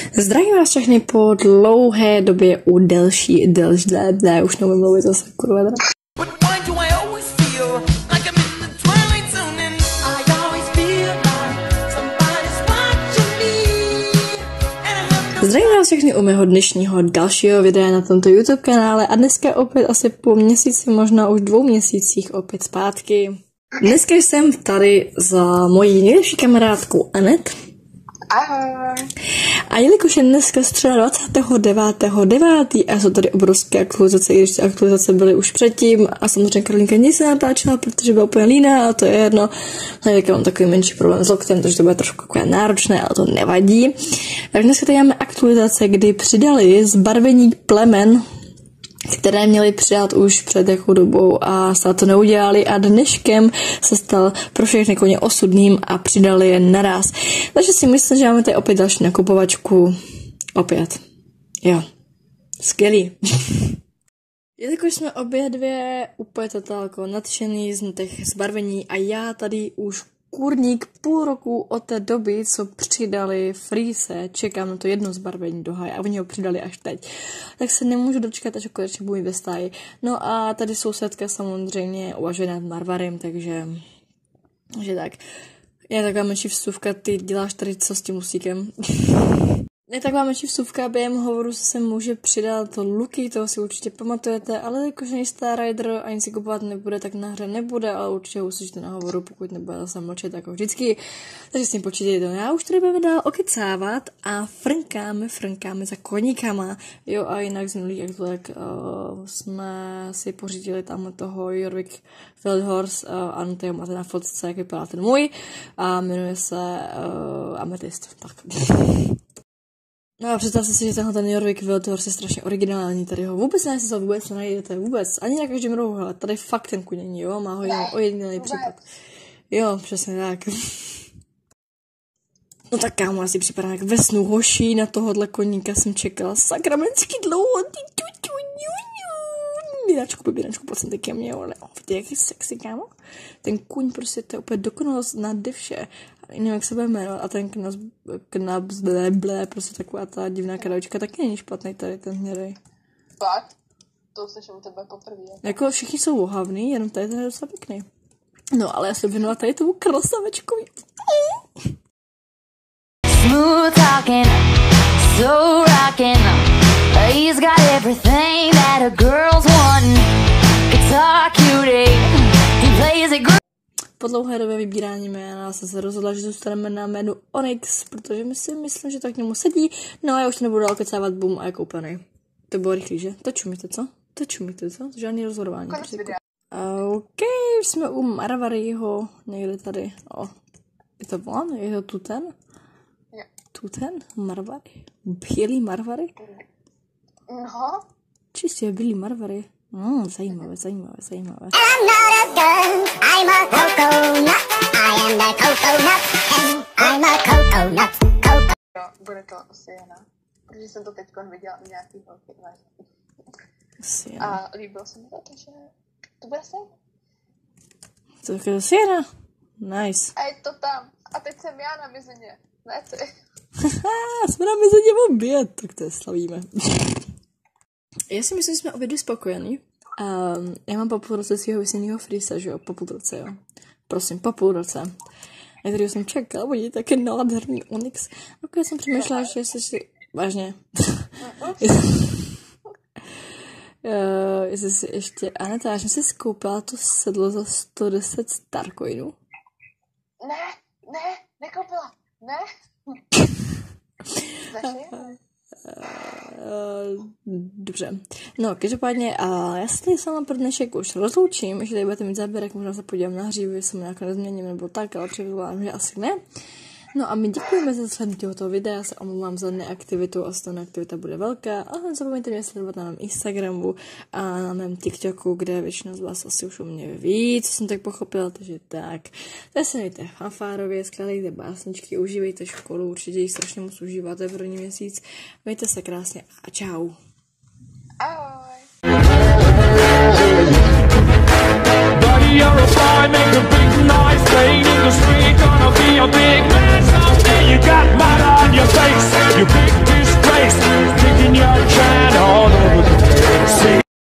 Zdravím vás všechny po dlouhé době u delší, už neumím mluvit zase, kurva. Zdravím vás všechny u mého dnešního dalšího videa na tomto YouTube kanále a dneska opět asi po měsíci, možná už 2 měsících opět zpátky. Dneska jsem tady za mojí nejlepší kamarádkou Anet. Ahoj. A jelikož je dneska středa 29.9. a jsou tady obrovské aktualizace, i když ty aktualizace byly už předtím a samozřejmě Karolinka nic se natáčela, protože byla úplně líná a to je jedno. Teďka mám takový menší problém s loktem, takže to bude trošku takové náročné, ale to nevadí. Tak dneska tady máme aktualizace, kdy přidali zbarvení plemen, které měli přidat už před jakou dobou a stále to neudělali a dneškem se stal pro všechny koně osudným a přidali je naraz. Takže si myslím, že máme tady opět další nakupovačku. Opět. Jo. Skvělý. Jelikož jsme obě dvě úplně totálko nadšený z těch zbarvení a já tady už kurník půl roku od té doby, co přidali Freeze, čekám na to jedno zbarvení do háje a oni ho přidali až teď. Tak se nemůžu dočkat, až konečně budu mít ve stáji. No a tady sousedka samozřejmě uvažuje nad Marvarem, takže tak. Je taková menší vstupka, ty děláš tady co s tím musíkem. Je taková menší vstupka, během hovoru se může přidat Luky, toho si určitě pamatujete, ale jakože nejste Rider a nic si kupovat nebude, tak na hře nebude, ale určitě ho uslyšíte na hovoru, pokud nebude zase mlčet jako vždycky. Takže s tím počítejte. Já už tady budeme dál okecávat a frnkáme za koníkama. Jo a jinak z minulých aktuálek jsme si pořídili tam toho Jorvik Wildhorse, ano, to máte na fotce, jak vypadá ten můj a jmenuje se Amethyst. Tak. No a představte si, že tenhle Jorvik Wildhorse je strašně originální, tady ho vůbec nenajdete, vůbec, ani na každém rohu, ale tady fakt ten kuň není, jo, má ho jen ojedinělý případ. Jo, přesně tak. No tak kámo, asi připadá jak ve snu hoší, na tohohle koníka jsem čekala sakramensky dlouho, Běračku, pojď sem ty ke mně, ale vidíte, jak je sexy, kámo? Ten kuň prostě, to je úplně dokonalost nade vše. Nevím, jak se bude jmenovat. A ten knabs, prostě taková ta divná kravička taky není špatný tady, ten hnědej. Fakt? To slyším u tebe poprvé. Jako všichni jsou ohavný, jenom tady ten je docela pěkný. No, ale já se věnula tady tomu krasavečkovi. Smooth talking, so rocking. He's got everything that a girl's wanting. Guitar cutie, he plays it great. Po dlouhé době vybírání jména jsem se rozhodla, že zůstaneme na jménu Onyx, protože myslím, že to k němu sedí. No a já už nebudu dál kecávat, bum a je koupený. To bylo rychlý, že? To čumíte, co? Žádný rozhodování. OK, už jsme u Marvaryho, někde tady. Je to on? Je to Tuten? Jo. Tuten? Marvary? Bílý Marvary? No. Čistě bílý Marvary. Zajímavé. I'm not a gun, I'm a coconut. I am the coconut, and I'm a coconut. Jo, bude to Sienna. Protože jsem to teďkon viděla u nějakých velkých Sienna. A líbilo se mi to, že to bude Sienna. To je Sienna. Nice. A je to tam. A teď jsem já na mizině. Ne ty. Jsme na mizině obě, tak to je slavíme. Já si myslím, že jsme obě dvě spokojení. Já mám po půl roce svýho vysněného Freeze, že jo? Po půl roce, jo. Prosím, po půl roce. A tady jsem čekala, bude taky nádherný Onyx. Ok, jsem přemýšlela, že si... Vážně. Jestli si ještě... Aneta, já jsem si skoupila to sedlo za 110 starcoinů. Ne, nekoupila. Ne. Dobře. No, každopádně, já se tady sama pro dnešek už rozloučím, ještě tady budete mít záběrek, možná se podívám na hřívu, jestli se nějak nezměním nebo tak, ale předpokládám, že asi ne. No a my děkujeme za sledování tohoto videa, já se omlouvám za neaktivitu, a ta neaktivita bude velká. A nezapomeňte mě sledovat na mém Instagramu a na mém TikToku, kde většina z vás asi už o mě ví, co jsem tak pochopila, takže tak. Tak se mějte fanfárově, skládejte básničky, užívejte školu, určitě ji strašně moc užíváte první měsíc. Mějte se krásně a čau. Ahoj. You're a boy, make a big noise, playing in the street, gonna be a big man someday. You got mud on your face, you big nice